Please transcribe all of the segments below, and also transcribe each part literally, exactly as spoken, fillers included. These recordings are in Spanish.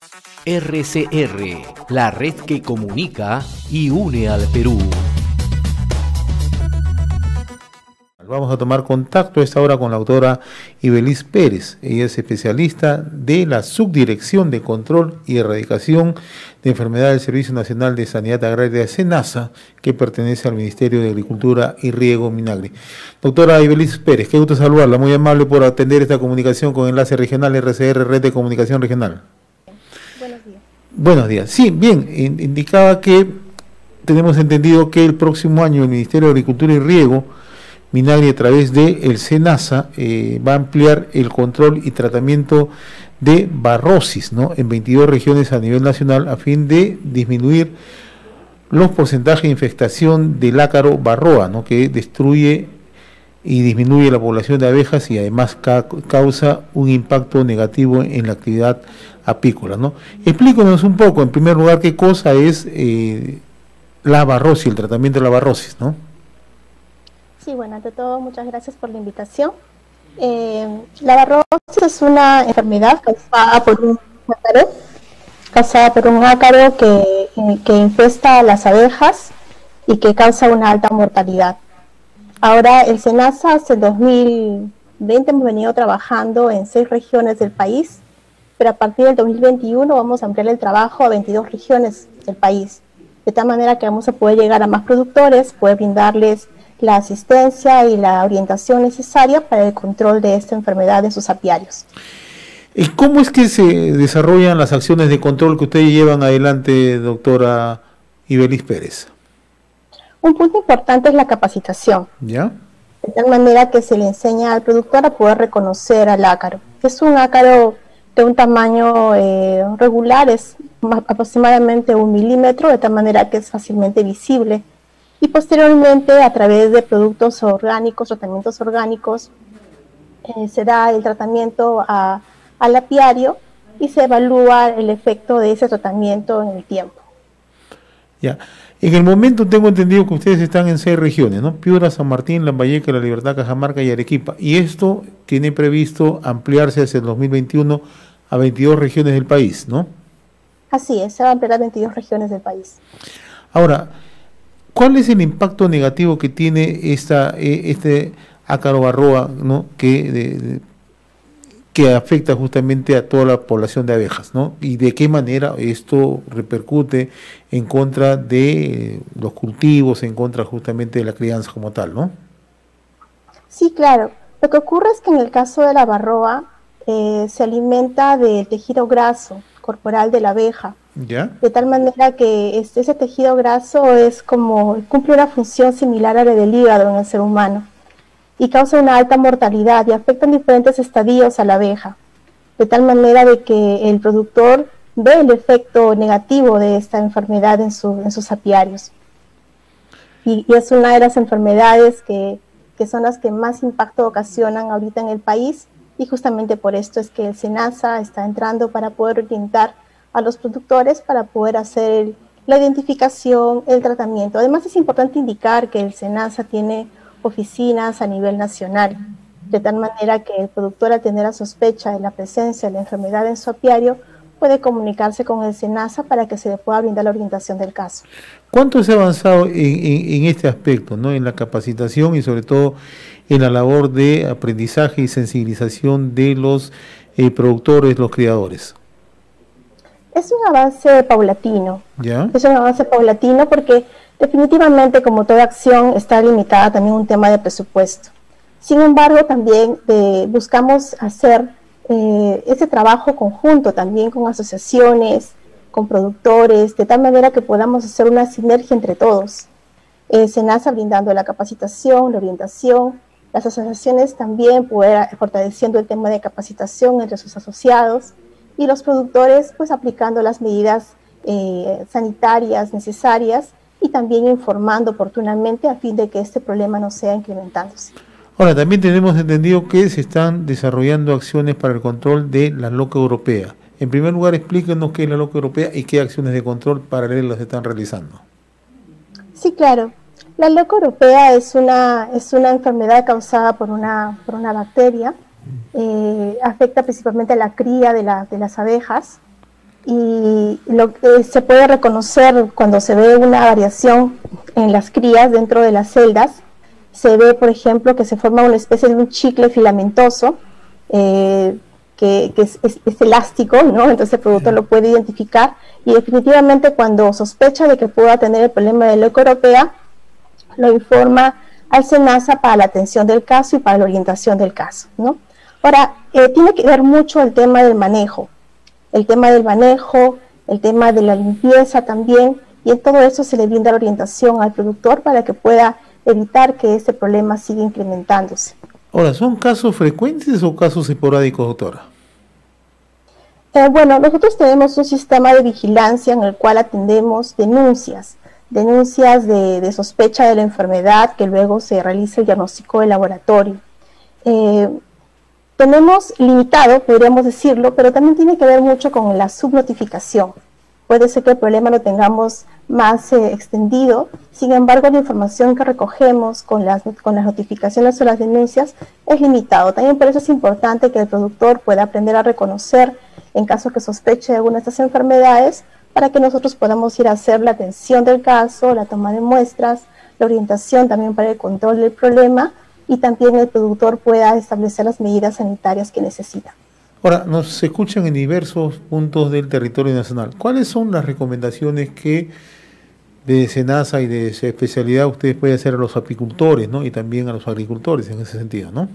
R C R, la red que comunica y une al Perú. Vamos a tomar contacto a esta hora con la doctora Ibeliz Pérez. Ella es especialista de la Subdirección de Control y Erradicación de Enfermedades del Servicio Nacional de Sanidad Agraria SENASA, que pertenece al Ministerio de Agricultura y Riego Minagri. Doctora Ibeliz Pérez, qué gusto saludarla, muy amable por atender esta comunicación con Enlace Regional R C R, Red de Comunicación Regional. Buenos días. Buenos días. Sí, bien, indicaba que tenemos entendido que el próximo año el Ministerio de Agricultura y Riego Minagri, a través de el SENASA, eh, va a ampliar el control y tratamiento de barrosis, ¿no?, en veintidós regiones a nivel nacional, a fin de disminuir los porcentajes de infestación del ácaro varroa, ¿no?, que destruye y disminuye la población de abejas y además ca causa un impacto negativo en la actividad apícola, ¿no? Explícanos un poco, en primer lugar, qué cosa es eh, la barrosis, el tratamiento de la barrosis, ¿no? Sí, bueno, ante todo, muchas gracias por la invitación. Eh, la barrosis es una enfermedad causada por un ácaro, causada por un ácaro que, que infesta a las abejas y que causa una alta mortalidad. Ahora, el SENASA, hace el dos mil veinte hemos venido trabajando en seis regiones del país, pero a partir del dos mil veintiuno vamos a ampliar el trabajo a veintidós regiones del país, de tal manera que vamos a poder llegar a más productores, poder brindarles la asistencia y la orientación necesaria para el control de esta enfermedad en sus apiarios. ¿Y cómo es que se desarrollan las acciones de control que ustedes llevan adelante, doctora Ibeliz Pérez? Un punto importante es la capacitación. ¿Ya? De tal manera que se le enseña al productor a poder reconocer al ácaro. Es un ácaro de un tamaño eh, regular, es más, aproximadamente un milímetro, de tal manera que es fácilmente visible. Y posteriormente, a través de productos orgánicos, tratamientos orgánicos, eh, se da el tratamiento a, al apiario y se evalúa el efecto de ese tratamiento en el tiempo. Ya. En el momento tengo entendido que ustedes están en seis regiones, ¿no? Piura, San Martín, Lambayeque, La Libertad, Cajamarca y Arequipa. Y esto tiene previsto ampliarse hacia el dos mil veintiuno a veintidós regiones del país, ¿no? Así es, se va a ampliar a veintidós regiones del país. Ahora, ¿cuál es el impacto negativo que tiene esta, este ácaro varroa, ¿no?, que, de, de, que afecta justamente a toda la población de abejas, ¿no? Y de qué manera esto repercute en contra de los cultivos, en contra justamente de la crianza como tal, ¿no? Sí, claro. Lo que ocurre es que en el caso de la varroa eh, se alimenta del tejido graso corporal de la abeja. ¿Ya? De tal manera que este, ese tejido graso es como, cumple una función similar a la del hígado en el ser humano y causa una alta mortalidad y afecta en diferentes estadios a la abeja, de tal manera de que el productor ve el efecto negativo de esta enfermedad en, su, en sus apiarios. Y, y es una de las enfermedades que, que son las que más impacto ocasionan ahorita en el país, y justamente por esto es que el SENASA está entrando para poder orientar a los productores para poder hacer el, la identificación, el tratamiento. Además, es importante indicar que el SENASA tiene oficinas a nivel nacional, de tal manera que el productor, al tener la sospecha de la presencia de la enfermedad en su apiario, puede comunicarse con el SENASA para que se le pueda brindar la orientación del caso. ¿Cuánto se ha avanzado en, en, en este aspecto, ¿no?, en la capacitación y sobre todo en la labor de aprendizaje y sensibilización de los eh, productores, los criadores? Es un avance paulatino. ¿Ya? Es un avance paulatino porque definitivamente, como toda acción, está limitada también a un tema de presupuesto. Sin embargo, también eh, buscamos hacer eh, ese trabajo conjunto también con asociaciones, con productores, de tal manera que podamos hacer una sinergia entre todos. Eh, SENASA brindando la capacitación, la orientación, las asociaciones también poder fortaleciendo el tema de capacitación entre sus asociados, y los productores pues aplicando las medidas eh, sanitarias necesarias y también informando oportunamente a fin de que este problema no sea incrementándose. Ahora, también tenemos entendido que se están desarrollando acciones para el control de la loca europea. En primer lugar, explíquenos qué es la loca europea y qué acciones de control paralelas se están realizando. Sí, claro. La loca europea es una, es una enfermedad causada por una, por una bacteria. Eh, afecta principalmente a la cría de, la, de las abejas y lo que se puede reconocer cuando se ve una variación en las crías dentro de las celdas. Se ve, por ejemplo, que se forma una especie de un chicle filamentoso eh, que, que es, es, es elástico, ¿no? Entonces el productor lo puede identificar, y definitivamente cuando sospecha de que pueda tener el problema de leucoropea, lo informa al SENASA para la atención del caso y para la orientación del caso, ¿no? Ahora, eh, tiene que ver mucho el tema del manejo, el tema del manejo, el tema de la limpieza también, y en todo eso se le brinda la orientación al productor para que pueda evitar que este problema siga incrementándose. Ahora, ¿son casos frecuentes o casos esporádicos, doctora? Eh, bueno, nosotros tenemos un sistema de vigilancia en el cual atendemos denuncias, denuncias de, de sospecha de la enfermedad, que luego se realiza el diagnóstico de laboratorio. Eh, tenemos limitado, podríamos decirlo, pero también tiene que ver mucho con la subnotificación. Puede ser que el problema lo tengamos más eh, extendido, sin embargo la información que recogemos con las, con las notificaciones o las denuncias es limitado. También por eso es importante que el productor pueda aprender a reconocer en caso que sospeche de alguna de estas enfermedades, para que nosotros podamos ir a hacer la atención del caso, la toma de muestras, la orientación también para el control del problema, y también el productor pueda establecer las medidas sanitarias que necesita. Ahora, nos escuchan en diversos puntos del territorio nacional. ¿Cuáles son las recomendaciones que de SENASA y de su especialidad ustedes pueden hacer a los apicultores, ¿no? Y también a los agricultores en ese sentido, ¿no?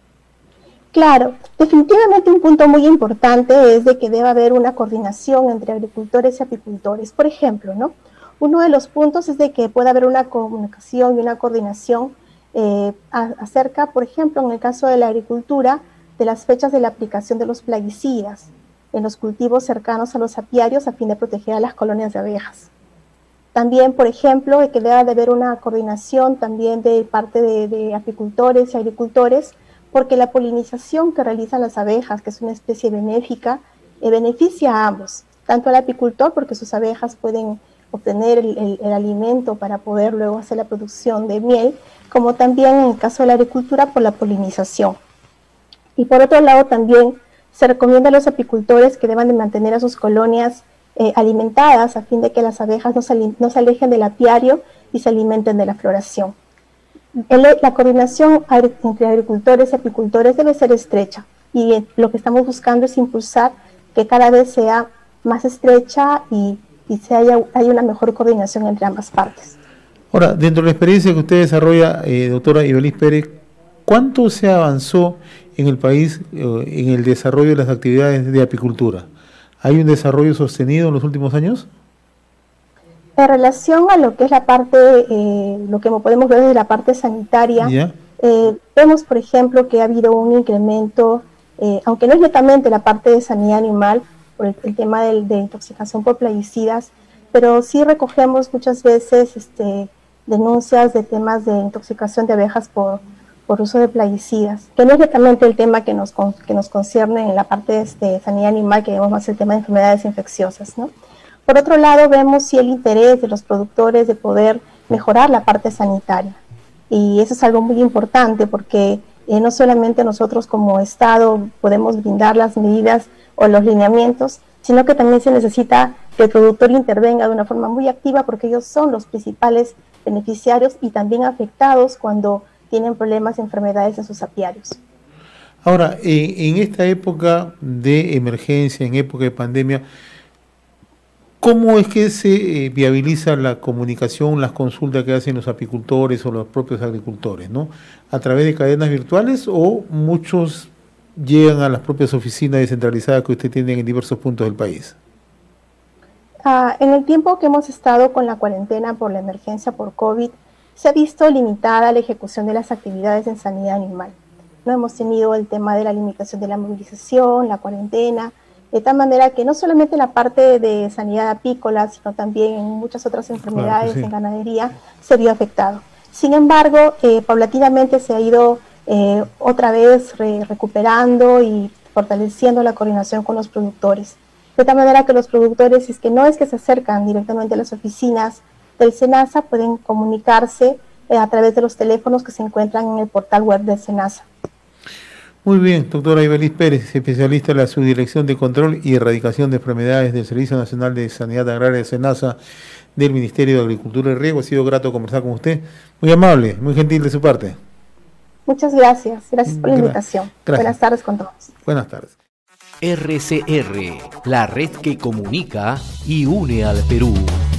Claro, definitivamente un punto muy importante es de que debe haber una coordinación entre agricultores y apicultores. Por ejemplo, ¿no? Uno de los puntos es de que pueda haber una comunicación y una coordinación eh, a, acerca, por ejemplo, en el caso de la agricultura, de las fechas de la aplicación de los plaguicidas en los cultivos cercanos a los apiarios a fin de proteger a las colonias de abejas. También, por ejemplo, de que debe de haber una coordinación también de parte de, de apicultores y agricultores, porque la polinización que realizan las abejas, que es una especie benéfica, eh, beneficia a ambos, tanto al apicultor, porque sus abejas pueden obtener el, el, el alimento para poder luego hacer la producción de miel, como también en el caso de la agricultura por la polinización. Y por otro lado también se recomienda a los apicultores que deban de mantener a sus colonias eh, alimentadas a fin de que las abejas no se, no se alejen del apiario y se alimenten de la floración. El, la coordinación entre agricultores y apicultores debe ser estrecha, y eh, lo que estamos buscando es impulsar que cada vez sea más estrecha y, y se haya, haya una mejor coordinación entre ambas partes. Ahora, dentro de la experiencia que usted desarrolla, eh, doctora Ibeliz Pérez, ¿cuánto se avanzó en el país eh, en el desarrollo de las actividades de apicultura? ¿Hay un desarrollo sostenido en los últimos años? En relación a lo que es la parte, eh, lo que podemos ver desde la parte sanitaria, yeah. eh, vemos, por ejemplo, que ha habido un incremento, eh, aunque no es netamente la parte de sanidad animal, por el, el tema de, de intoxicación por plaguicidas, pero sí recogemos muchas veces este, denuncias de temas de intoxicación de abejas por, por uso de plaguicidas, que no es netamente el tema que nos, que nos concierne en la parte de este, sanidad animal, que vemos más el tema de enfermedades infecciosas, ¿no? Por otro lado, vemos sí el interés de los productores de poder mejorar la parte sanitaria. Y eso es algo muy importante porque eh, no solamente nosotros como Estado podemos brindar las medidas o los lineamientos, sino que también se necesita que el productor intervenga de una forma muy activa, porque ellos son los principales beneficiarios y también afectados cuando tienen problemas y enfermedades en sus apiarios. Ahora, en, en esta época de emergencia, en época de pandemia, ¿cómo es que se eh, viabiliza la comunicación, las consultas que hacen los apicultores o los propios agricultores, ¿no? ¿A través de cadenas virtuales o muchos llegan a las propias oficinas descentralizadas que usted tiene en diversos puntos del país? Uh, en el tiempo que hemos estado con la cuarentena por la emergencia por COVID, se ha visto limitada la ejecución de las actividades en sanidad animal. No hemos tenido el tema de la limitación de la movilización, la cuarentena, de tal manera que no solamente la parte de sanidad apícola, sino también en muchas otras enfermedades, claro, sí, en ganadería, se vio afectado. Sin embargo, eh, paulatinamente se ha ido eh, otra vez re recuperando y fortaleciendo la coordinación con los productores. De tal manera que los productores, si es que no es que se acercan directamente a las oficinas del SENASA, pueden comunicarse eh, a través de los teléfonos que se encuentran en el portal web del SENASA. Muy bien, doctora Ibeliz Pérez, especialista en la Subdirección de Control y Erradicación de Enfermedades del Servicio Nacional de Sanidad Agraria, SENASA, del Ministerio de Agricultura y Riego. Ha sido grato conversar con usted. Muy amable, muy gentil de su parte. Muchas gracias. Gracias por la invitación. Gracias. Buenas tardes con todos. Buenas tardes. R C R, la red que comunica y une al Perú.